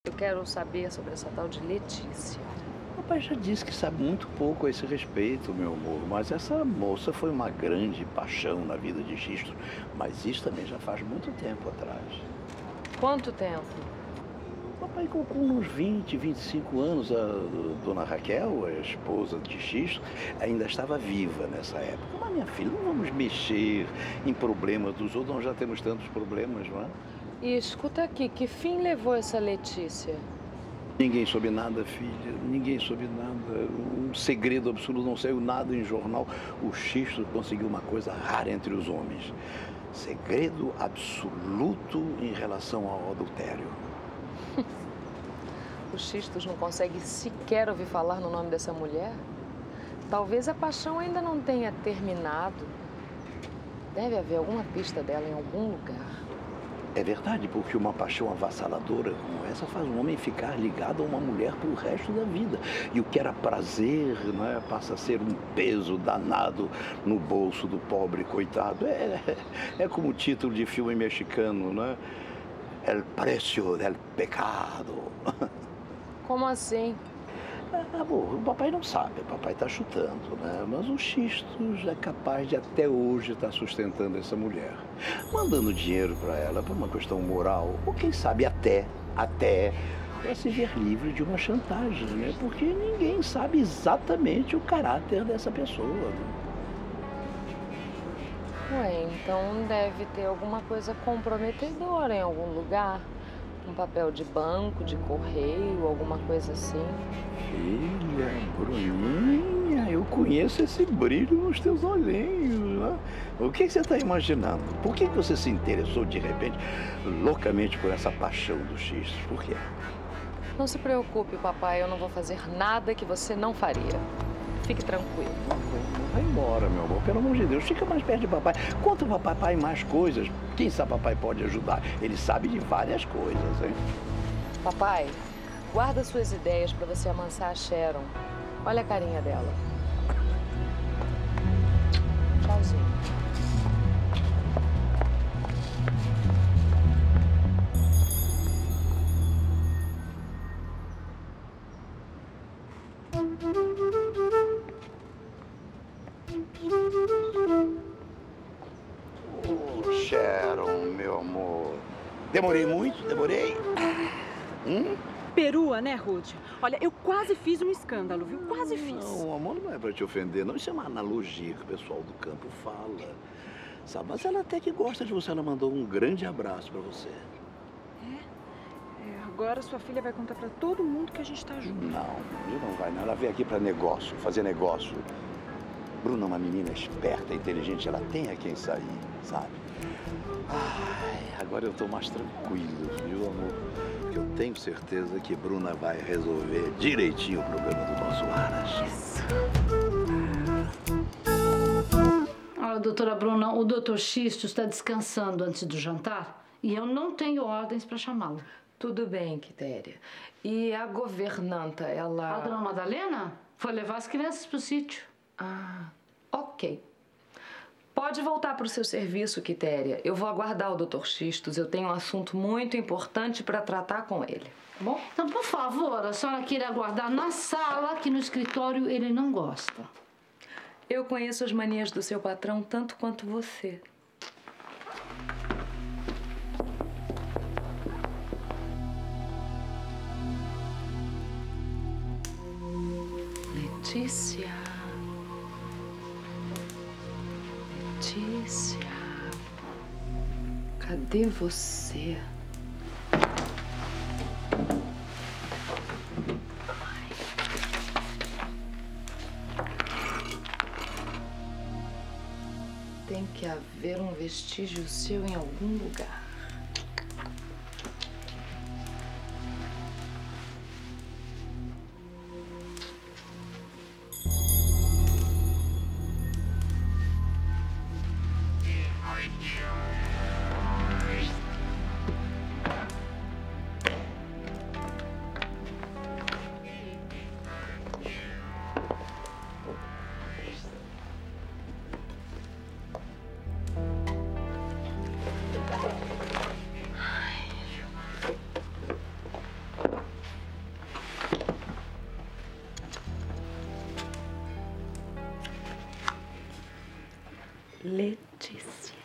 Eu quero saber sobre essa tal de Letícia. O papai já disse que sabe muito pouco a esse respeito, meu amor. Mas essa moça foi uma grande paixão na vida de Xisto. Mas isso também já faz muito tempo atrás. Quanto tempo? O papai com uns 20, 25 anos, a dona Raquel, a esposa de Xisto, ainda estava viva nessa época. Mas, minha filha, não vamos mexer em problemas dos outros, nós já temos tantos problemas, não é? E escuta aqui, que fim levou essa Letícia? Ninguém soube nada, filha. Ninguém soube nada. Um segredo absoluto, não saiu nada em jornal. O Xisto conseguiu uma coisa rara entre os homens. Segredo absoluto em relação ao adultério. O Xistos não consegue sequer ouvir falar no nome dessa mulher? Talvez a paixão ainda não tenha terminado. Deve haver alguma pista dela em algum lugar. É verdade, porque uma paixão avassaladora como essa faz um homem ficar ligado a uma mulher pro resto da vida. E o que era prazer, né, passa a ser um peso danado no bolso do pobre coitado. É como o título de filme mexicano, né? El precio del pecado. Como assim? Amor, o papai não sabe, o papai está chutando, né? Mas o Xistos é capaz de até hoje estar sustentando essa mulher. Mandando dinheiro para ela por uma questão moral, ou quem sabe até para se ver livre de uma chantagem, né? Porque ninguém sabe exatamente o caráter dessa pessoa, né? Ué, então deve ter alguma coisa comprometedora em algum lugar. Um papel de banco, de correio, alguma coisa assim. Filha, Bruninha, eu conheço esse brilho nos teus olhinhos, né? O que você está imaginando? Por que você se interessou de repente, loucamente, por essa paixão do Xistos? Por quê? Não se preocupe, papai, eu não vou fazer nada que você não faria. Fique tranquilo. Vai embora, meu amor, pelo amor de Deus, fica mais perto de papai. Conta para papai mais coisas. Quem sabe papai pode ajudar. Ele sabe de várias coisas, hein? Papai, guarda suas ideias para você amansar a Sharon. Olha a carinha dela. Tchauzinho. Oh, Sharon, meu amor. Demorei muito? Demorei? Perua, né, Ruth? Olha, eu quase fiz um escândalo, viu? Quase fiz. Não, amor, não é pra te ofender, não. Isso é uma analogia que o pessoal do campo fala. Sabe, mas ela até que gosta de você. Ela mandou um grande abraço pra você. Agora sua filha vai contar pra todo mundo que a gente tá junto. Não vai, não. Ela veio aqui pra negócio, fazer negócio. Bruna é uma menina esperta, inteligente. Ela tem a quem sair, sabe? Ai, agora eu tô mais tranquilo, viu, amor? Porque eu tenho certeza que Bruna vai resolver direitinho o problema do nosso Aras. Olha, doutora Bruna, o doutor Xistos está descansando antes do jantar e eu não tenho ordens para chamá-lo. Tudo bem, Quitéria. E a governanta, ela... A dona Madalena foi levar as crianças para o sítio. Ah, ok. Pode voltar para o seu serviço, Quitéria. Eu vou aguardar o Dr. Xistos. Eu tenho um assunto muito importante para tratar com ele. Tá bom? Então, por favor, a senhora queira aguardar na sala, que no escritório ele não gosta. Eu conheço as manias do seu patrão tanto quanto você. Letícia. Letícia. Cadê você? Tem que haver um vestígio seu em algum lugar. Letícia.